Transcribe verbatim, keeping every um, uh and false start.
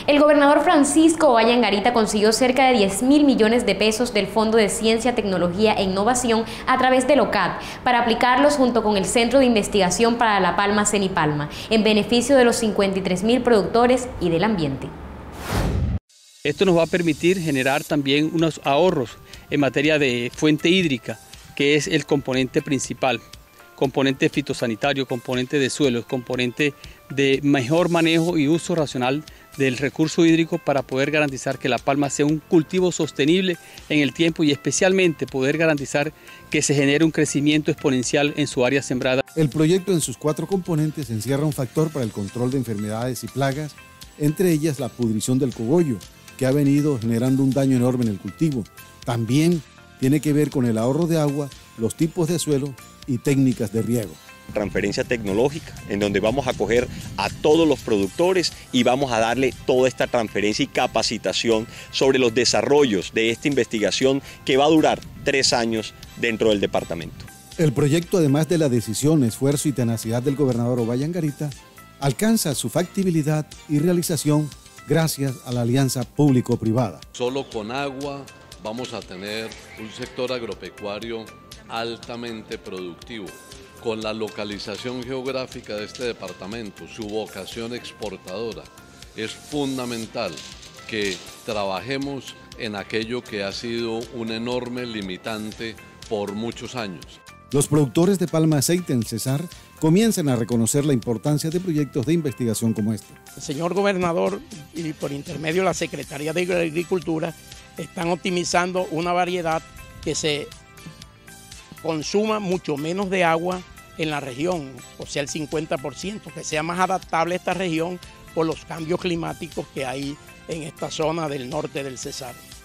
El gobernador Francisco Ovalle Angarita consiguió cerca de diez mil millones de pesos del Fondo de Ciencia, Tecnología e Innovación a través del O C A D para aplicarlos junto con el Centro de Investigación para la Palma Cenipalma, en beneficio de los cincuenta y tres mil productores y del ambiente. Esto nos va a permitir generar también unos ahorros en materia de fuente hídrica, que es el componente principal, componente fitosanitario, componente de suelos, componente de mejor manejo y uso racional del recurso hídrico para poder garantizar que la palma sea un cultivo sostenible en el tiempo y especialmente poder garantizar que se genere un crecimiento exponencial en su área sembrada. El proyecto en sus cuatro componentes encierra un factor para el control de enfermedades y plagas, entre ellas la pudrición del cogollo, que ha venido generando un daño enorme en el cultivo. También tiene que ver con el ahorro de agua, los tipos de suelo y técnicas de riego. Transferencia tecnológica, en donde vamos a coger a todos los productores y vamos a darle toda esta transferencia y capacitación sobre los desarrollos de esta investigación que va a durar tres años dentro del departamento. El proyecto, además de la decisión, esfuerzo y tenacidad del gobernador Ovalle Angarita, alcanza su factibilidad y realización gracias a la alianza público-privada. Solo con agua vamos a tener un sector agropecuario altamente productivo. Con la localización geográfica de este departamento, su vocación exportadora, es fundamental que trabajemos en aquello que ha sido un enorme limitante por muchos años. Los productores de palma aceite en Cesar comienzan a reconocer la importancia de proyectos de investigación como este. El señor gobernador y por intermedio de la Secretaría de Agricultura están optimizando una variedad que se consuma mucho menos de agua en la región, o sea el cincuenta por ciento, que sea más adaptable a esta región por los cambios climáticos que hay en esta zona del norte del Cesar.